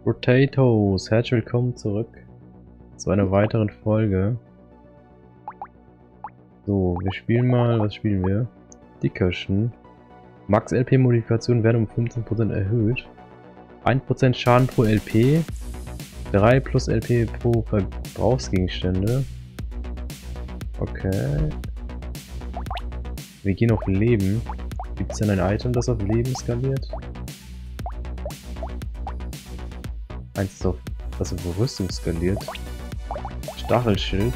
Potatoes, herzlich willkommen zurück zu einer weiteren Folge. So, wir spielen mal, was spielen wir? Dickerchen. Max LP Modifikation werden um 15% erhöht. 1% Schaden pro LP. 3 plus LP pro Verbrauchsgegenstände. Okay. Wir gehen auf Leben. Gibt es denn ein Item, das auf Leben skaliert? Eins ist auf, das auf Rüstung skaliert. Stachelschild.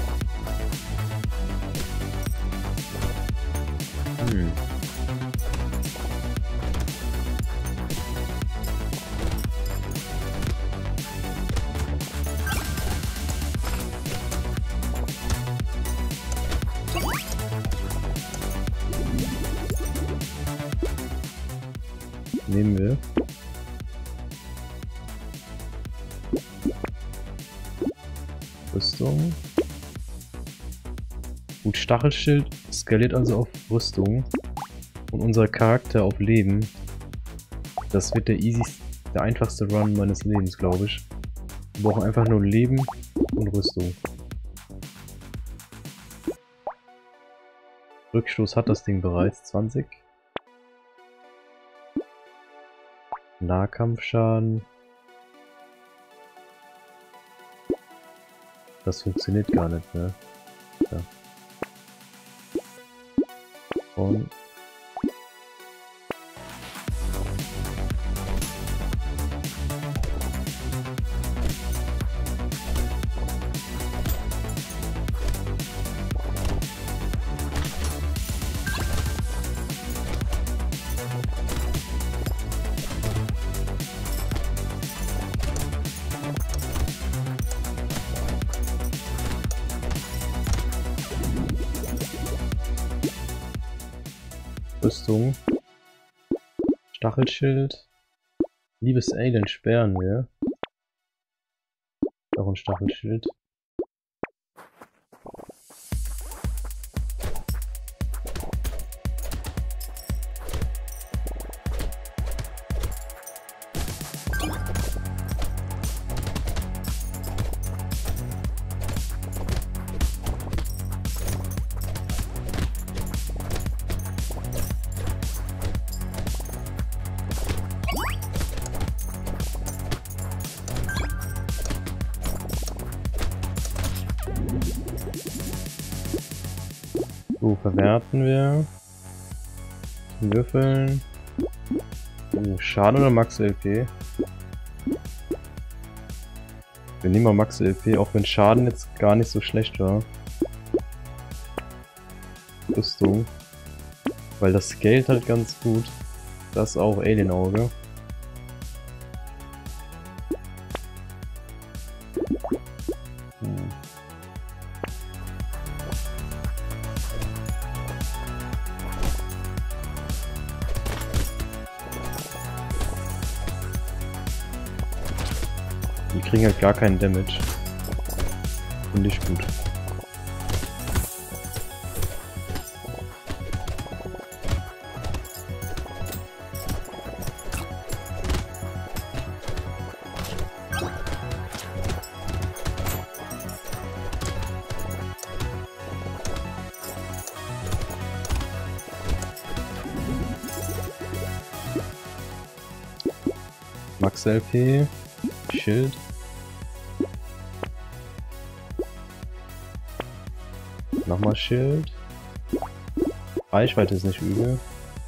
Nehmen wir. Rüstung. Gut, Stachelschild skaliert also auf Rüstung. Und unser Charakter auf Leben. Das wird der einfachste Run meines Lebens, glaube ich. Wir brauchen einfach nur Leben und Rüstung. Rückstoß hat das Ding bereits, 20. Nahkampfschaden. Das funktioniert gar nicht, ne? Ja. Und Rüstung. Stachelschild. Liebes Alien sperren wir. Auch ein Stachelschild. So, verwerten wir. Würfeln. Schaden oder Max LP? Wir nehmen mal Max LP, auch wenn Schaden jetzt gar nicht so schlecht war. Rüstung. Weil das scaled halt ganz gut. Das auch Alien-Auge. Die kriegen halt gar keinen Damage. Finde ich gut. Max LP. Schild. Nochmal Schild. Reichweite ist nicht übel.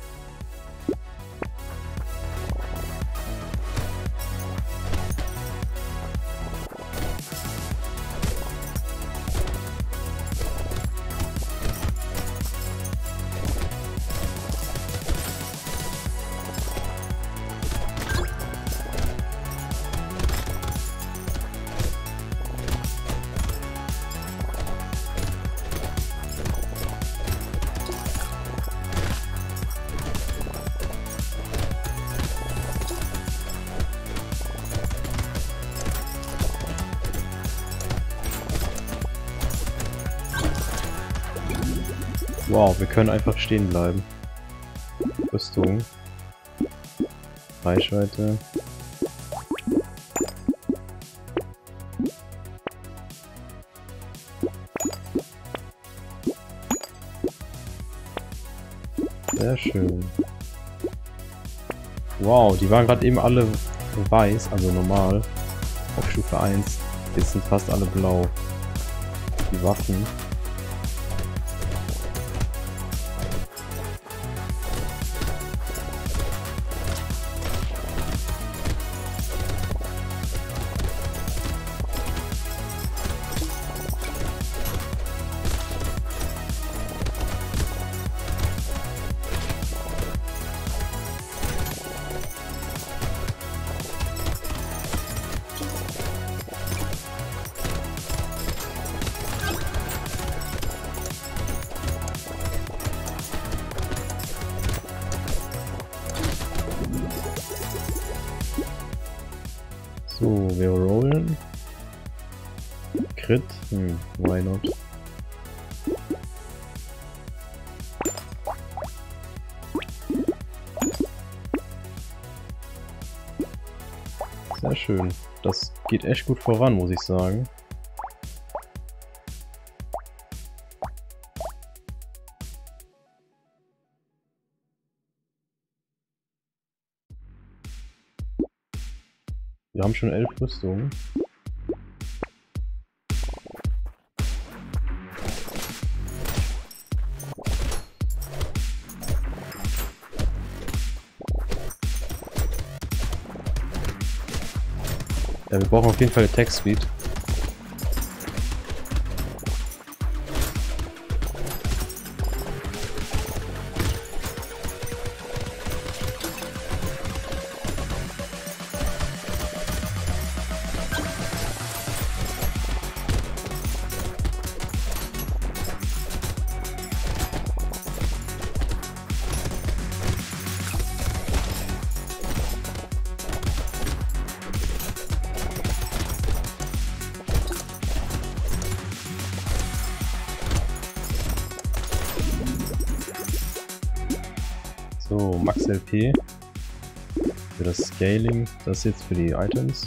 Wow, wir können einfach stehen bleiben. Rüstung. Reichweite. Sehr schön. Wow, die waren gerade eben alle weiß, also normal. Auf Stufe 1. Jetzt sind fast alle blau. Die Waffen. So, wir rollen. Crit. Why not? Sehr schön. Das geht echt gut voran, muss ich sagen. Wir haben schon 11 Rüstungen. Ja, wir brauchen auf jeden Fall Attack Speed. So, Max LP für das Scaling, das jetzt für die Items.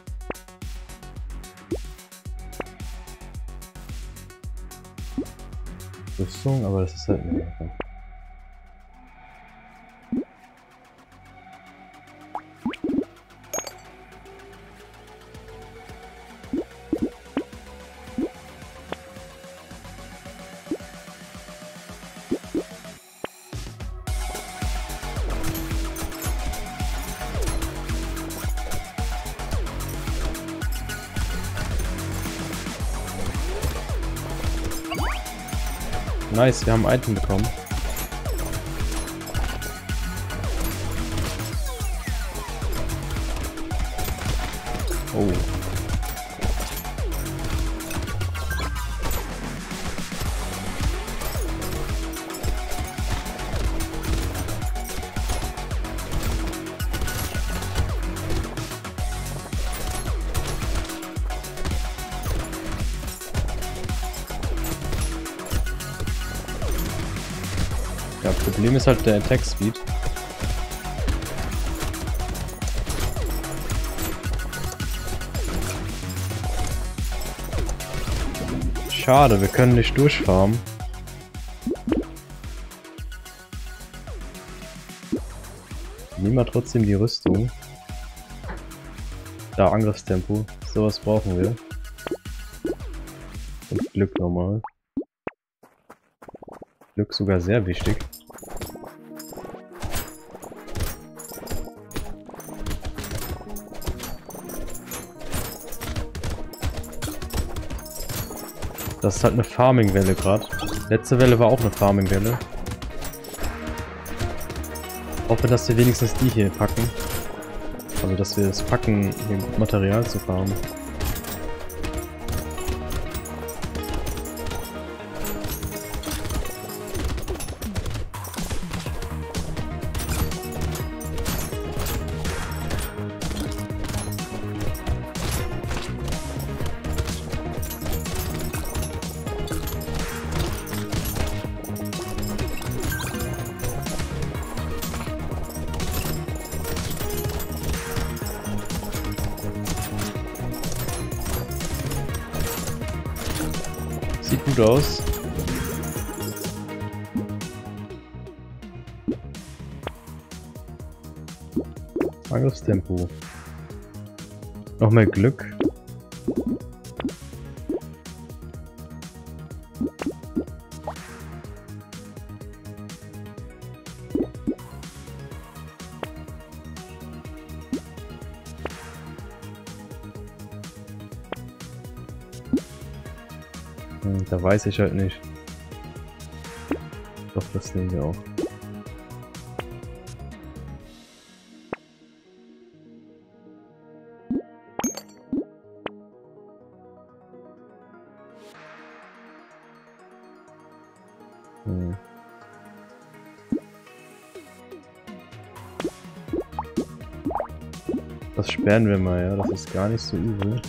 Rüstung, aber das ist halt eine Sache. Nice, wir haben ein Item bekommen. Oh. Ja, Problem ist halt der Attack Speed. Schade, wir können nicht durchfarmen. Nehmen wir trotzdem die Rüstung. Da, Angriffstempo. Sowas brauchen wir. Und Glück nochmal. Glück sogar sehr wichtig. Das ist halt eine Farming-Welle gerade. Letzte Welle war auch eine Farming-Welle. Hoffe, dass wir wenigstens die hier packen. Also, dass wir es packen, hier Material zu farmen. Sieht gut aus. Angriffstempo. Noch mehr Glück. Da weiß ich halt nicht. Doch, das nehmen wir auch. Das sperren wir mal, ja, das ist gar nicht so übel.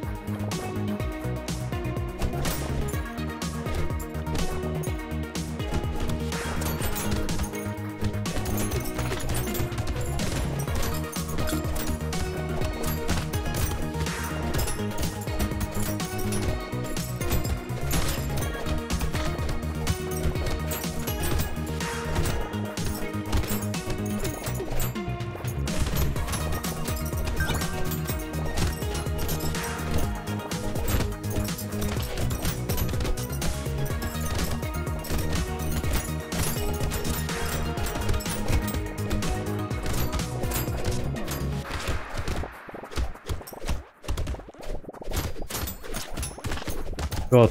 Gott.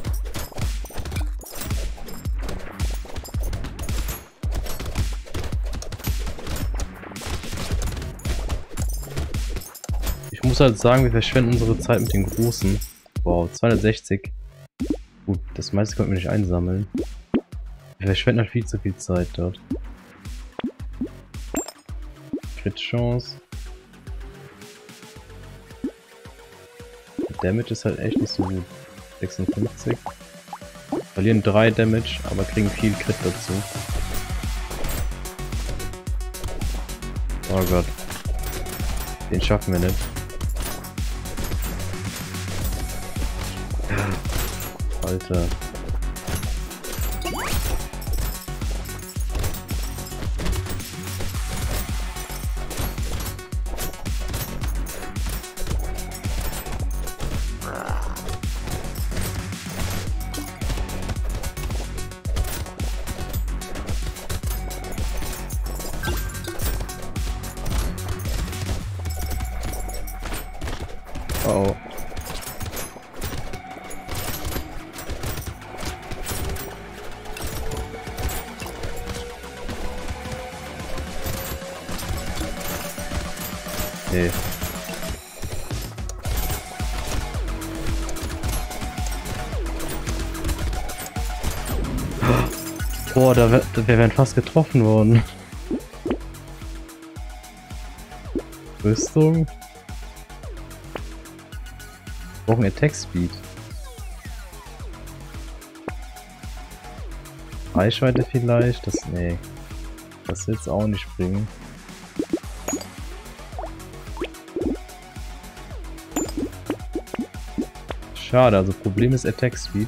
Ich muss halt sagen, wir verschwenden unsere Zeit mit den Großen. Wow, 260. Gut, das meiste konnten wir nicht einsammeln. Wir verschwenden halt viel zu viel Zeit dort. Crit-Chance. Damage ist halt echt nicht so gut. 56. Verlieren 3 Damage, aber kriegen viel Crit dazu. Oh Gott. Den schaffen wir nicht. Alter. Oh. Nee. Boah, wir wären fast getroffen worden. Rüstung. Wir brauchen Attack Speed. Reichweite vielleicht? Das. Nee. Das wird's auch nicht bringen. Schade, also Problem ist Attack Speed.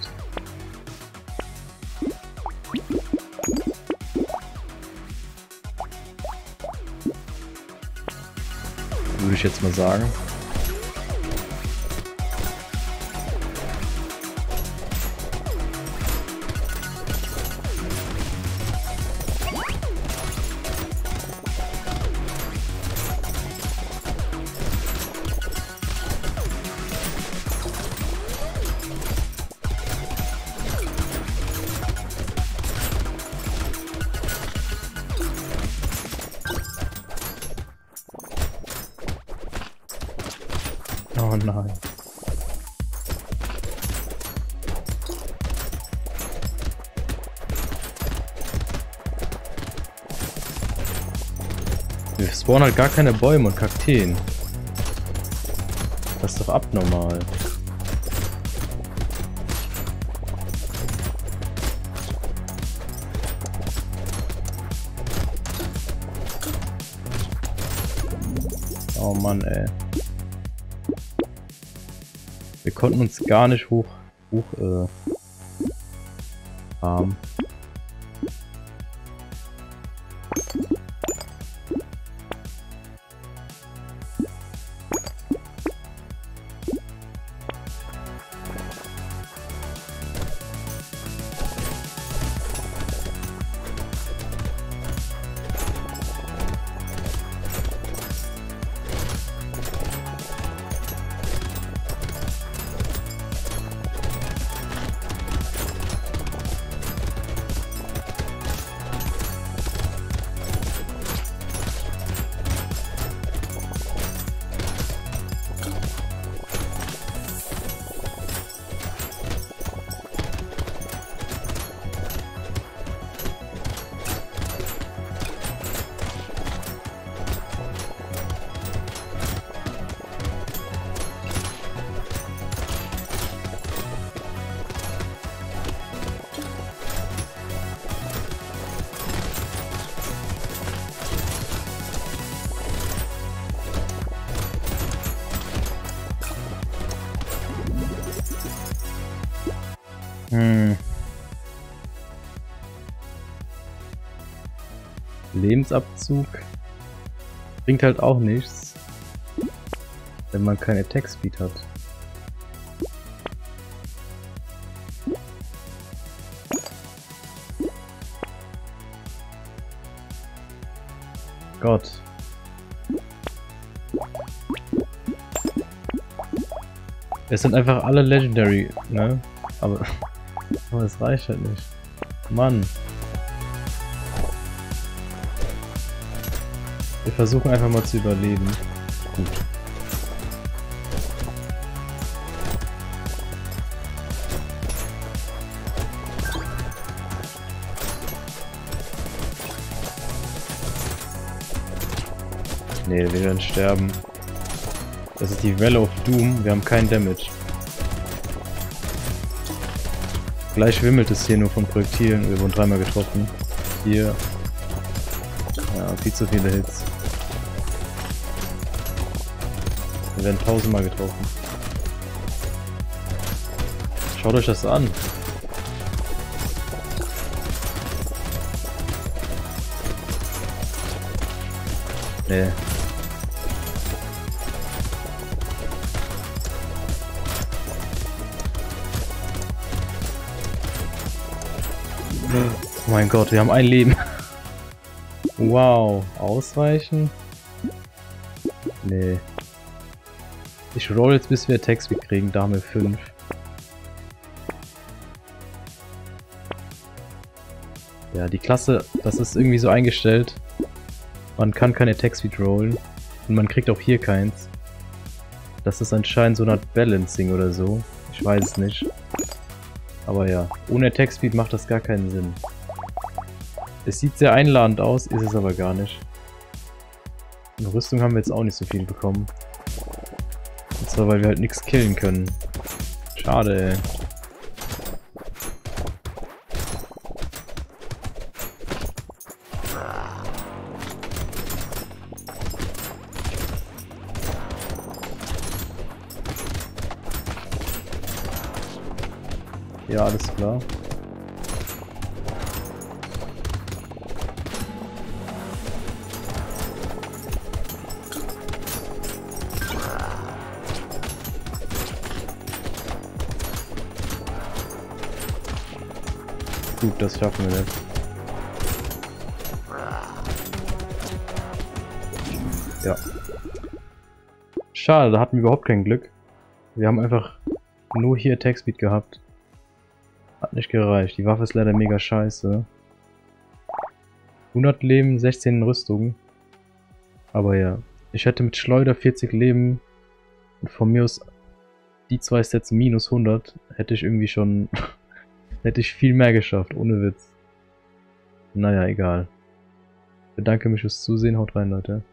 Würde ich jetzt mal sagen. Oh nein. Wir spawnen halt gar keine Bäume und Kakteen. Das ist doch abnormal. Oh Mann, ey. Wir konnten uns gar nicht hoch haben. Lebensabzug bringt halt auch nichts, wenn man kein Attack Speed hat. Gott. Es sind einfach alle Legendary, ne? Aber es reicht halt nicht. Mann. Wir versuchen einfach mal zu überleben. Gut. Nee, wir werden sterben. Das ist die Well of Doom. Wir haben keinen Damage. Gleich wimmelt es hier nur von Projektilen. Wir wurden dreimal getroffen. Hier. Ja, viel zu viele Hits. Wir werden 1000-mal getroffen. Schaut euch das an. Nee. Oh mein Gott, wir haben ein Leben. Wow, ausweichen? Nee. Ich roll jetzt, bis wir Attack Speed kriegen, da haben wir 5. Ja, die Klasse, das ist irgendwie so eingestellt. Man kann kein Attack Speed rollen. Und man kriegt auch hier keins. Das ist anscheinend so eine Art Balancing oder so. Ich weiß es nicht. Aber ja, ohne Attack Speed macht das gar keinen Sinn. Es sieht sehr einladend aus, ist es aber gar nicht. In Rüstung haben wir jetzt auch nicht so viel bekommen. Und zwar, weil wir halt nichts killen können. Schade, ey. Ja, alles klar. Gut, das schaffen wir jetzt. Ja. Schade, da hatten wir überhaupt kein Glück. Wir haben einfach nur hier Attack Speed gehabt. Hat nicht gereicht. Die Waffe ist leider mega scheiße. 100 Leben, 16 Rüstung. Aber ja. Ich hätte mit Schleuder 40 Leben und von mir aus die zwei Sets minus 100 hätte ich irgendwie schon hätte ich viel mehr geschafft, ohne Witz. Naja, egal. Ich bedanke mich fürs Zusehen, haut rein, Leute.